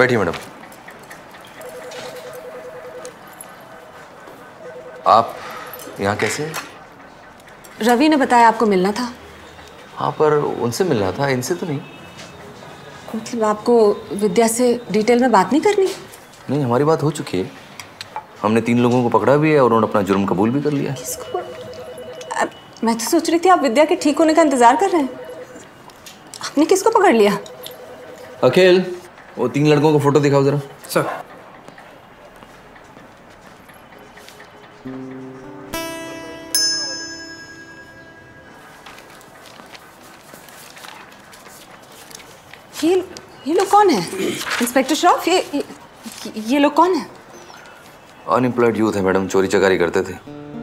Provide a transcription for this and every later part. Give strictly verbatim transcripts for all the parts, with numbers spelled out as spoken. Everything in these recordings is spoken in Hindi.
बैठिए मैडम। आप यहाँ कैसे? रवि ने बताया आपको मिलना था। हाँ, पर उनसे मिलना था, इनसे तो नहीं। मतलब आपको विद्या से डिटेल में बात नहीं करनी? नहीं, हमारी बात हो चुकी है। हमने तीन लोगों को पकड़ा भी है और उन्होंने अपना जुर्म कबूल भी कर लिया। किसको? अब मैं तो सोच रही थी आप विद्या के ठीक होने का इंतजार कर रहे हैं। आपने किसको पकड़ लिया? अखिल, वो तीन लड़कों को फोटो दिखाओ जरा। सर। ये ये लोग कौन है? इंस्पेक्टर श्रॉफ, ये ये, ये लोग कौन है? अनएम्प्लॉयड यूथ है मैडम, चोरी चकारी करते थे।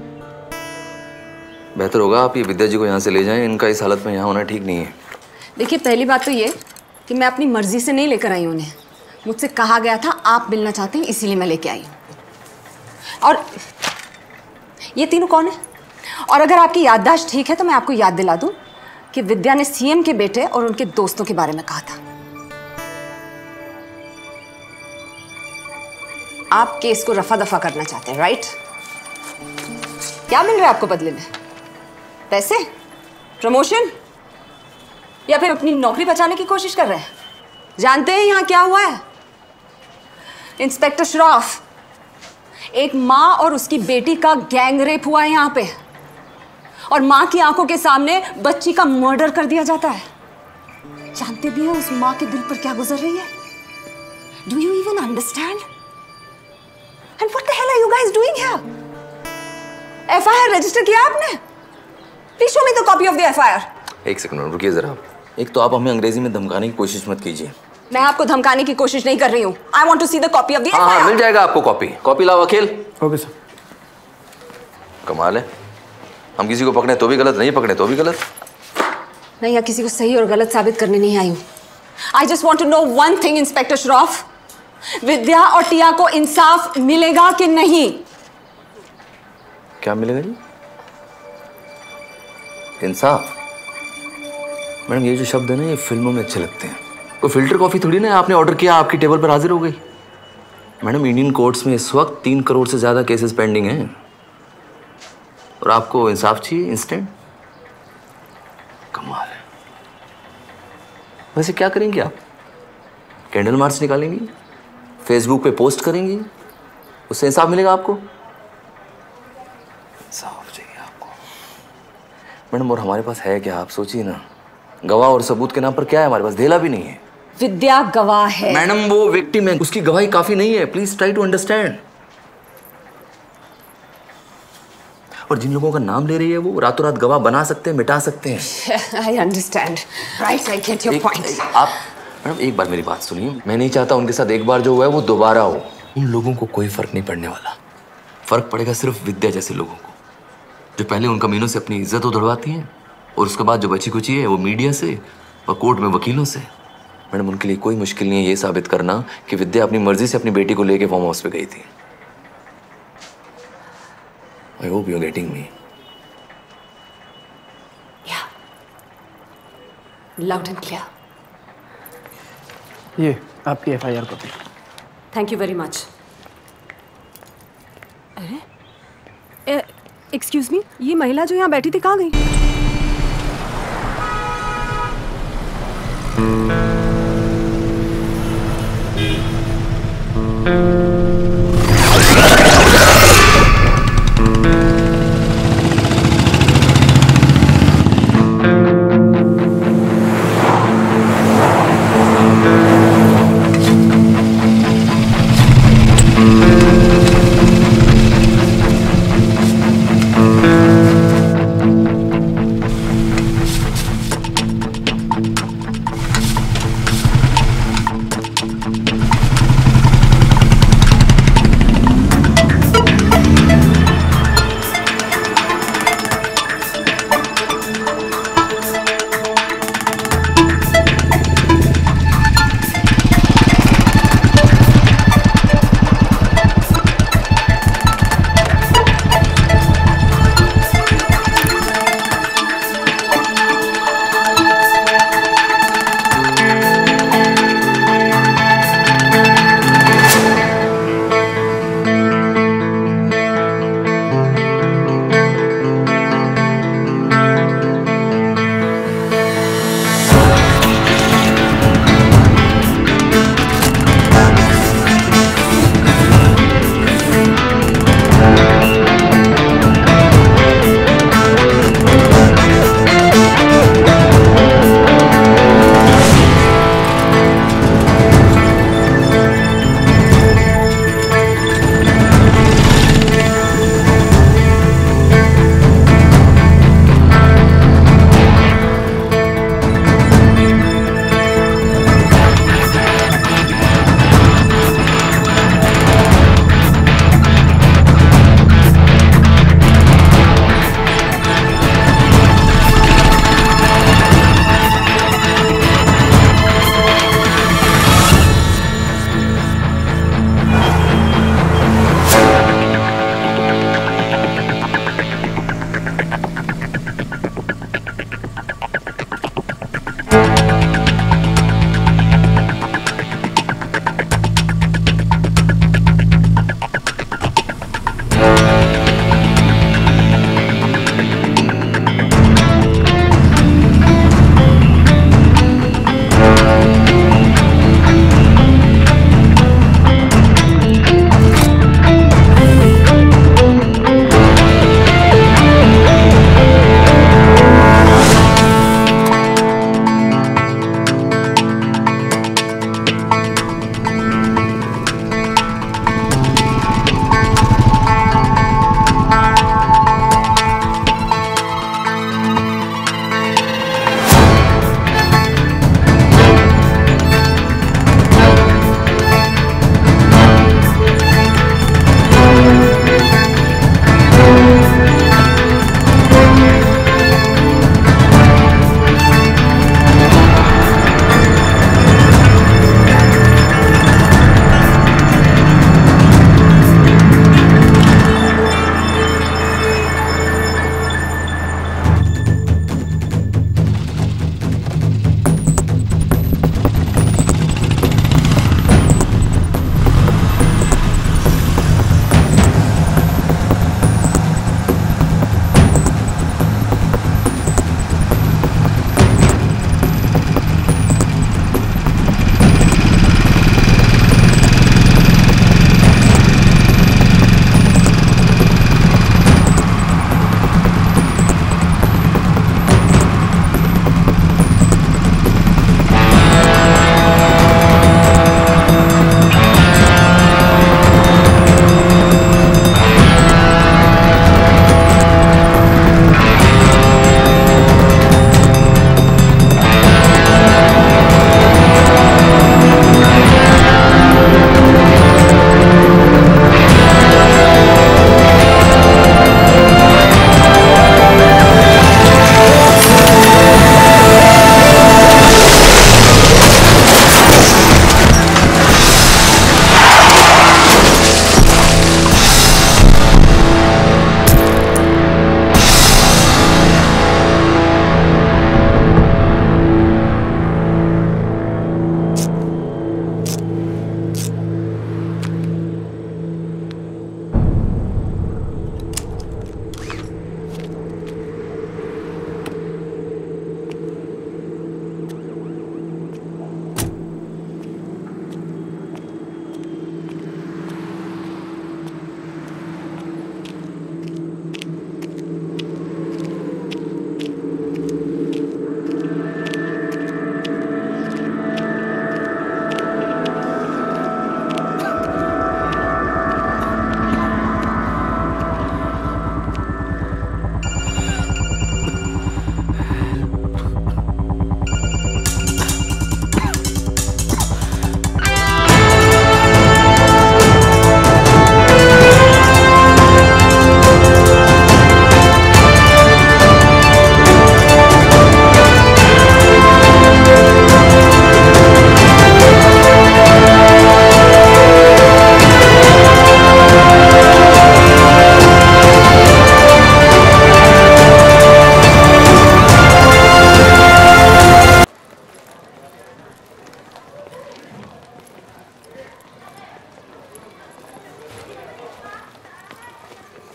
बेहतर होगा आप ये विद्या जी को यहाँ से ले जाएं, इनका इस हालत में यहाँ होना ठीक नहीं है। देखिए, पहली बात तो ये कि मैं अपनी मर्जी से नहीं लेकर आई उन्हें। मुझसे कहा गया था आप मिलना चाहते हैं, इसीलिए मैं लेके आई हूँ। और ये तीनों कौन है? और अगर आपकी याददाश्त ठीक है तो मैं आपको याद दिला दूं कि विद्या ने सीएम के बेटे और उनके दोस्तों के बारे में कहा था। आप केस को रफा दफा करना चाहते हैं, राइट? क्या मिल रहा है आपको बदले में? पैसे, प्रमोशन, या फिर अपनी नौकरी बचाने की कोशिश कर रहे हैं? जानते हैं यहां क्या हुआ है? इंस्पेक्टर श्रॉफ, एक माँ और उसकी बेटी का गैंग रेप हुआ है यहाँ पे, और माँ की आंखों के सामने बच्ची का मर्डर कर दिया जाता है। जानते भी हैं उस माँ के दिल पर क्या गुजर रही है? Do you even understand? And what the hell are you guys doing here? FIR register किया आपने? Please show me the copy of the FIR. एक सेकंड रुकिए जरा। एक तो आप हमें अंग्रेजी में धमकाने की कोशिश मत कीजिए। मैं आपको धमकाने की कोशिश नहीं कर रही हूँ। I want to see the copy of the FIR. हाँ, मिल जाएगा आपको कॉपी। कॉपी लाओ अखिल। Okay sir. कमाल है, हम किसी को पकड़े तो भी गलत, नहीं पकड़े तो भी गलत। नहीं, या किसी को सही और गलत साबित करने नहीं आई हूँ। I just want to know one thing inspector Shroff, Vidya और टिया को इंसाफ मिलेगा कि नहीं? क्या मिलेगा जी? इंसाफ? मैडम, ये जो शब्द है ना, ये फिल्मों में अच्छे लगते हैं। कोई फिल्टर कॉफी थोड़ी ना आपने ऑर्डर किया, आपकी टेबल पर हाजिर हो गई। मैडम, इंडियन कोर्ट्स में इस वक्त तीन करोड़ से ज्यादा केसेस पेंडिंग हैं और आपको इंसाफ चाहिए इंस्टेंट? कमाल है। वैसे क्या करेंगे आप? कैंडल मार्च निकालेंगी, फेसबुक पे पोस्ट करेंगी, उससे इंसाफ मिलेगा आपको? इंसाफ चाहिए आपको मैडम। और हमारे पास है क्या, आप सोचिए ना। गवाह और सबूत के नाम पर क्या है हमारे पास? धेला भी नहीं है। विद्या गवाह है मैडम, वो विक्टिम है, उसकी गवाही काफी नहीं है। Please try to understand. और जिन लोगों का नाम ले रही है वो रातों रात गवाह बना सकते हैं, मिटा सकते हैं। I understand, right, I get your point. आप मैडम एक बार मेरी बात सुनिए। मैं नहीं चाहता उनके साथ एक बार जो हुआ है वो दोबारा हो। उन लोगों को कोई फर्क नहीं पड़ने वाला। फर्क पड़ेगा सिर्फ विद्या जैसे लोगों को, जो पहले उन कमीनों से अपनी इज्जत उधड़वाती हैं और उसके बाद जो बची कुची है वो मीडिया से और कोर्ट में वकीलों से। मैडम, उनके लिए कोई मुश्किल नहीं है ये साबित करना कि विद्या अपनी मर्जी से अपनी बेटी को लेके फार्म हाउस पे गई थी। I hope you are getting me. Yeah, loud and clear. ये आपकी FIR copy. Thank you very much. अरे, एक्सक्यूज मी, ये महिला जो यहाँ बैठी थी कहाँ गई?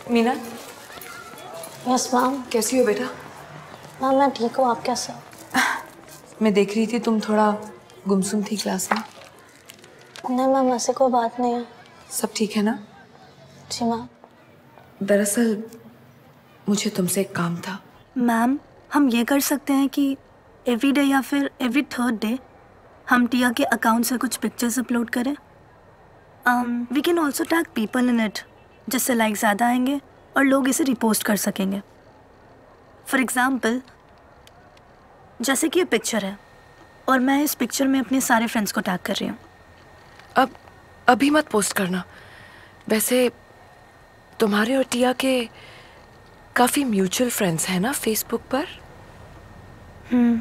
मीना। Yes ma'am. कैसी हो बेटा? मैम मैं ठीक हूँ, आप कैसे हो? मैं देख रही थी तुम थोड़ा गुमसुम थी क्लास में। नहीं मैम, ऐसे कोई बात नहीं है। सब ठीक है ना? जी मैम। दरअसल मुझे तुमसे एक काम था। मैम हम ये कर सकते हैं कि एवरी डे या फिर एवरी थर्ड डे हम टिया के अकाउंट से कुछ पिक्चर्स अपलोड करें। We can also tag people in it, जिससे लाइक ज़्यादा आएंगे और लोग इसे रिपोस्ट कर सकेंगे। फॉर एग्ज़ाम्पल जैसे कि ये पिक्चर है और मैं इस पिक्चर में अपने सारे फ्रेंड्स को टैग कर रही हूँ। अब अभी मत पोस्ट करना। वैसे तुम्हारे और टिया के काफ़ी म्यूचुअल फ्रेंड्स हैं ना फेसबुक पर? Hmm.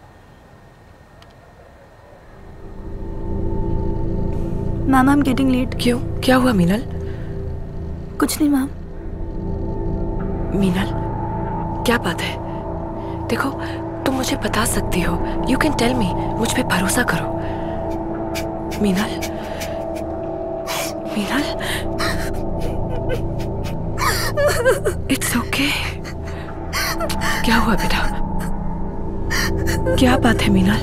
Ma'am I am getting late. क्यों, क्या हुआ मीनल? कुछ नहीं मैम। मीनल क्या बात है? देखो तुम मुझे बता सकती हो, यू कैन टेल मी, मुझ पे भरोसा करो। Meenal, Meenal, it's okay. क्या हुआ बेटा? क्या बात है मीनल?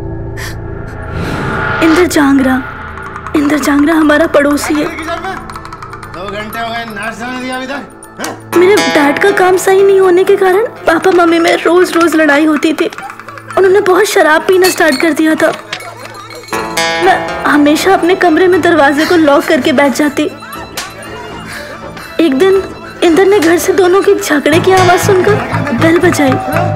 इंदर जांगरा, इंदर जांगरा हमारा पड़ोसी है। दो घंटे हो गए, नाश्ता नहीं दिया अभी तक। मेरे डैड का काम सही नहीं होने के कारण पापा मम्मी में रोज रोज लड़ाई होती थी। उन्होंने बहुत शराब पीना स्टार्ट कर दिया था। मैं हमेशा अपने कमरे में दरवाजे को लॉक करके बैठ जाती। एक दिन इंदर ने घर से दोनों के झगड़े की आवाज सुनकर बेल बजाई।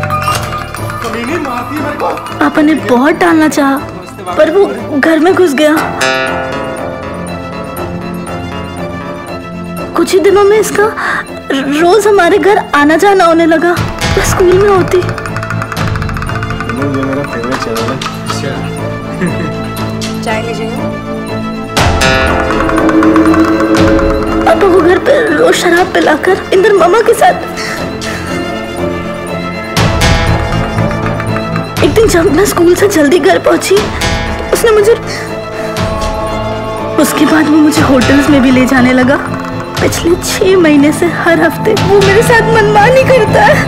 पापा ने बहुत टालना चाहा, पर वो घर में घुस गया। कुछ ही दिनों में इसका रोज हमारे घर आना जाना होने लगा। मैं स्कूल में होती। मेरा फेवरेट चैनल है। चाय लीजिएगा। पापा को घर पे रोज शराब पिलाकर इंदर मामा के साथ। एक दिन जब मैं स्कूल से जल्दी घर पहुंची, उसने मुझे उसके बाद वो मुझे होटल्स में भी ले जाने लगा। पिछले छह महीने से हर हफ्ते वो मेरे साथ मनमानी करता है।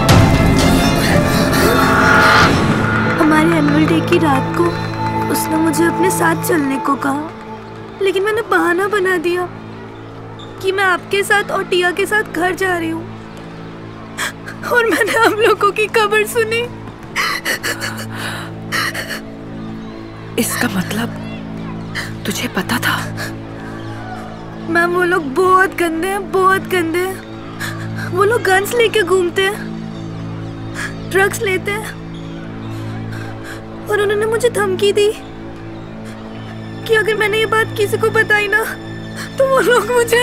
हमारे एनुअल डे की रात को उसने मुझे अपने साथ चलने को कहा, लेकिन मैंने बहाना बना दिया कि मैं आपके साथ और टिया के साथ घर जा रही हूँ। और मैंने हम लोगों की खबर सुनी। इसका मतलब तुझे पता था? मैम वो लोग बहुत गंदे हैं, बहुत गंदे हैं। वो लोग गन्स लेके घूमते हैं, ड्रग्स लेते हैं, और उन्होंने मुझे धमकी दी कि अगर मैंने ये बात किसी को बताई ना तो वो लोग मुझे।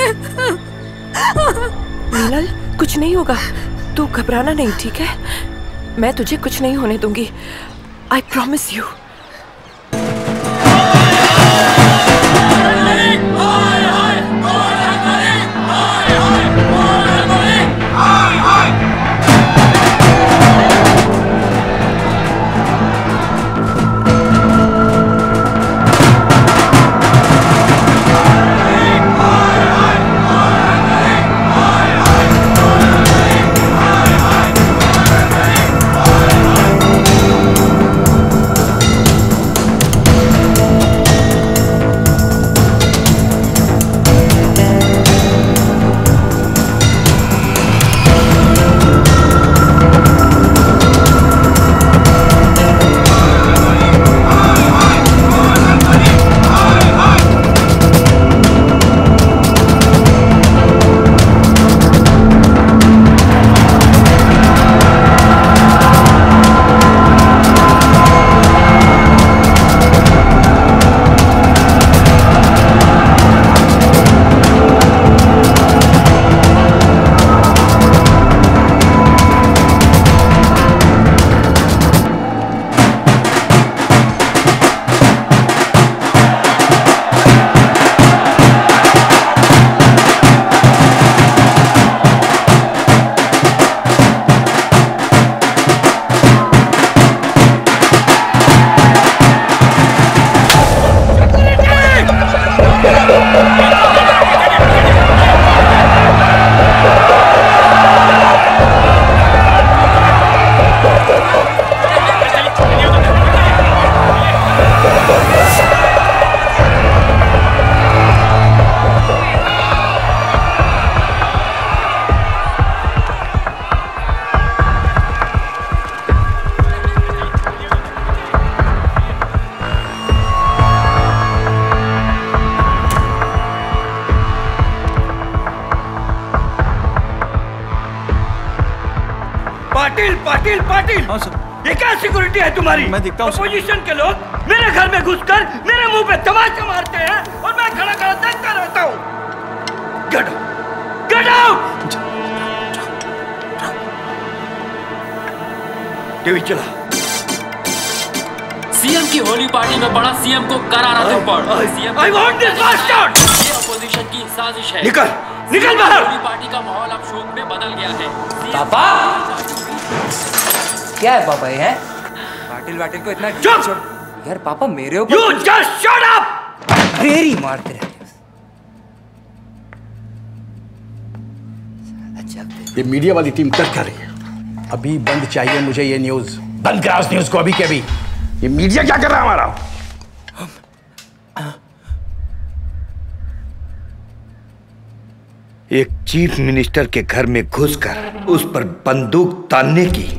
मीनल कुछ नहीं होगा, तू घबराना नहीं, ठीक है? मैं तुझे कुछ नहीं होने दूंगी, I promise you. Security! Patil Patil. हाँ सर। ये क्या सिक्योरिटी है तुम्हारी? मैं दिखता हूँ। अपोजिशन के लोग मेरे घर में घुसकर मेरे मुंह पे तमाचा मारते हैं और मैं खड़ा खड़ा देखता रहता हूँ। Get out, get out. TV चला। सीएम की होली पार्टी में बड़ा सीएम को करारा थप्पड़। I want this bastard. ये अपोजिशन की साजिश है। निकल निकल बाहर। होली पार्टी का माहौल अब शोक में बदल गया है। पापा क्या है पापा ये है? पाटिल वाटिल को इतना चुप यार पापा मेरे ऊपर। You just shut up. रेरी मारते रहते ये मीडिया वाली टीम क्या कर रही है? अभी बंद चाहिए मुझे ये न्यूज। बंद करा उस न्यूज को अभी के अभी। ये मीडिया क्या कर रहा है हमारा? एक चीफ मिनिस्टर के घर में घुसकर उस पर बंदूक तानने की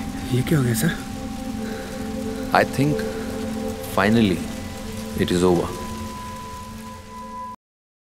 I think finally it is over.